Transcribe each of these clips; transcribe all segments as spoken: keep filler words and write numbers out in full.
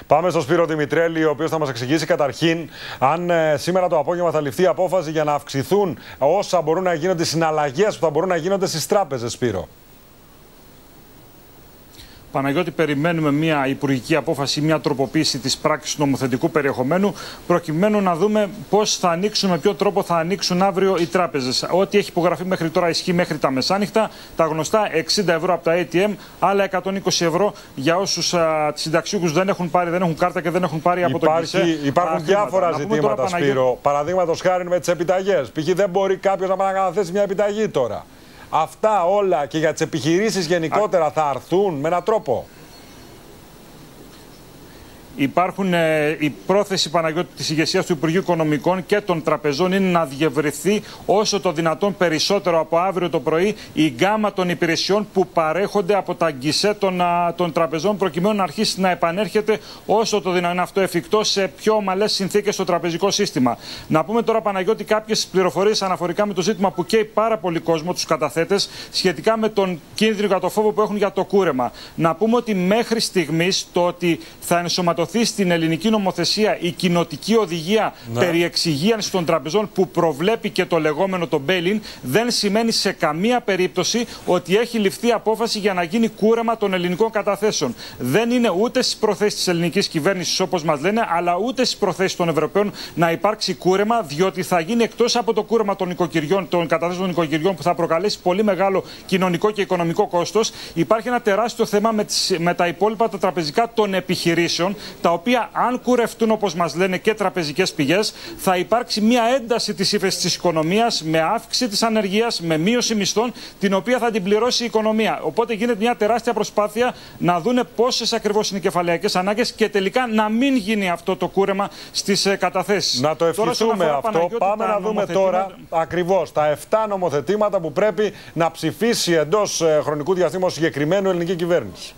Πάμε στον Σπύρο Δημητρέλη, ο οποίος θα μας εξηγήσει καταρχήν αν ε, σήμερα το απόγευμα θα ληφθεί απόφαση για να αυξηθούν όσα μπορούν να γίνονται, συναλλαγές που θα μπορούν να γίνονται στις τράπεζες, Σπύρο. Παναγιώτη, περιμένουμε μια υπουργική απόφαση, μια τροποποίηση της πράξης νομοθετικού περιεχομένου, προκειμένου να δούμε πώς θα ανοίξουν, με ποιο τρόπο θα ανοίξουν αύριο οι τράπεζες. Ό,τι έχει υπογραφεί μέχρι τώρα ισχύει μέχρι τα μεσάνυχτα. Τα γνωστά εξήντα ευρώ από τα έι τι εμ, άλλα εκατόν είκοσι ευρώ για όσους συνταξιούχους δεν έχουν πάρει, δεν έχουν κάρτα και δεν έχουν πάρει από τον ΚΙΣΕ. Υπάρχουν διάφορα ζητήματα, τώρα, Σπύρο. Παραδείγματος χάρη με τις επιταγές. Π.χ. δεν μπορεί κάποιος να παρακαταθέσει μια επιταγή τώρα. Αυτά όλα και για τις επιχειρήσεις γενικότερα θα αρθούν με έναν τρόπο. Υπάρχουν, ε, η πρόθεση, Παναγιώτη, της ηγεσίας του Υπουργείου Οικονομικών και των τραπεζών είναι να διευρυθεί όσο το δυνατόν περισσότερο από αύριο το πρωί η γκάμα των υπηρεσιών που παρέχονται από τα γκισέ των, των τραπεζών, προκειμένου να αρχίσει να επανέρχεται όσο το δυνατόν αυτό εφικτό σε πιο ομαλές συνθήκες στο τραπεζικό σύστημα. Να πούμε τώρα, Παναγιώτη, κάποιες πληροφορίες αναφορικά με το ζήτημα που καίει πάρα πολύ κόσμο, τους καταθέτες, σχετικά με τον κίνδυνο και το φόβο που έχουν για το κούρεμα. Να πούμε ότι μέχρι στιγμής το ότι θα ενσωματωθεί στην ελληνική νομοθεσία η κοινοτική οδηγία ναι. περί εξυγίανσης των τραπεζών που προβλέπει και το λεγόμενο το bail-in, δεν σημαίνει σε καμία περίπτωση ότι έχει ληφθεί απόφαση για να γίνει κούρεμα των ελληνικών καταθέσεων. Δεν είναι ούτε στις προθέσεις της ελληνικής κυβέρνησης, όπως μας λένε, αλλά ούτε στις προθέσεις των Ευρωπαίων να υπάρξει κούρεμα, διότι θα γίνει, εκτός από το κούρεμα των οικοκυριών, των καταθέσεων των οικοκυριών, που θα προκαλέσει πολύ μεγάλο κοινωνικό και οικονομικό κόστος, υπάρχει ένα τεράστιο θέμα με, τις, με τα υπόλοιπα τα τραπεζικά των επιχειρήσεων, τα οποία, αν κουρευτούν, όπως μας λένε και τραπεζικές πηγές, θα υπάρξει μια ένταση της ύφεσης της οικονομίας, με αύξηση της ανεργίας, με μείωση μισθών, την οποία θα την πληρώσει η οικονομία. Οπότε γίνεται μια τεράστια προσπάθεια να δούνε πόσες ακριβώς είναι οι κεφαλαιακές ανάγκες και τελικά να μην γίνει αυτό το κούρεμα στις καταθέσεις. Να το ευχηθούμε αυτό. Παναγιώτη, πάμε να δούμε τώρα ακριβώς τα επτά νομοθετήματα που πρέπει να ψηφίσει εντός χρονικού διαστήματος συγκεκριμένου ελληνική κυβέρνηση.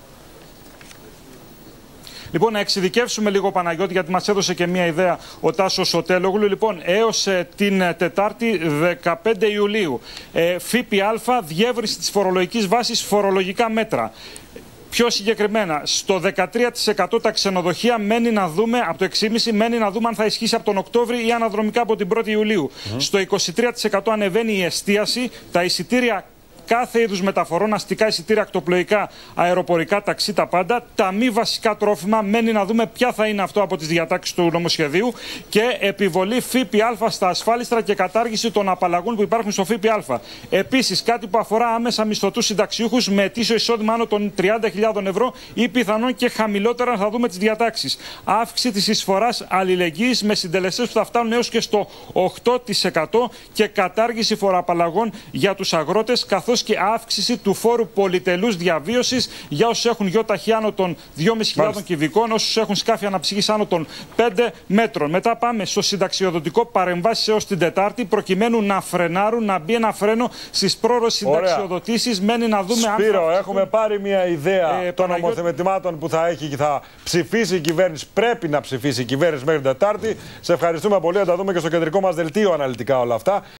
Λοιπόν, να εξειδικεύσουμε λίγο, Παναγιώτη, γιατί μας έδωσε και μία ιδέα ο Τάσος Σωτέλογλου. Λοιπόν, έως ε, την Τετάρτη δεκαπέντε Ιουλίου, ε, ΦΠΑ, διεύρυνση της φορολογικής βάσης, φορολογικά μέτρα. Πιο συγκεκριμένα, στο δεκατρία τοις εκατό τα ξενοδοχεία μένει να δούμε, από το έξι κόμμα πέντε τοις εκατό μένει να δούμε αν θα ισχύσει από τον Οκτώβρη ή αναδρομικά από την πρώτη Ιουλίου. Mm-hmm. Στο είκοσι τρία τοις εκατό ανεβαίνει η εστίαση, τα εισιτήρια κάθε είδους μεταφορών, αστικά εισιτήρια, ακτοπλοϊκά, αεροπορικά, ταξί, τα πάντα. Τα μη βασικά τρόφιμα, μένει να δούμε ποια θα είναι αυτό από τις διατάξεις του νομοσχεδίου. Και επιβολή ΦΠΑ στα ασφάλιστρα και κατάργηση των απαλλαγών που υπάρχουν στο ΦΠΑ. Επίσης, κάτι που αφορά άμεσα μισθωτούς συνταξιούχους με ετήσιο εισόδημα άνω των τριάντα χιλιάδων ευρώ ή πιθανόν και χαμηλότερα, θα δούμε τις διατάξεις. Αύξηση της εισφοράς αλληλεγγύης με συντελεστές που θα φτάνουν έως και στο οκτώ τοις εκατό και κατάργηση φοροαπαλλαγών για τους αγρότες, καθώς και αύξηση του φόρου πολυτελούς διαβίωσης για όσους έχουν γιοταχή άνω των δυόμισι χιλιάδων κυβικών, όσους έχουν σκάφη αναψυχής άνω των πέντε μέτρων. Μετά πάμε στο συνταξιοδοτικό, παρεμβάσεις έως την Τετάρτη, προκειμένου να φρενάρουν, να μπει ένα φρένο στις πρόορες συνταξιοδοτήσεις. Μένει να δούμε. Σπύρο, αν θα... έχουμε πάρει μια ιδέα ε, των νομοθετημάτων που θα έχει και θα ψηφίσει η κυβέρνηση. Πρέπει να ψηφίσει η κυβέρνηση μέχρι την Τετάρτη. Σε ευχαριστούμε πολύ. Θα τα δούμε και στο κεντρικό μας δελτίο αναλυτικά όλα αυτά.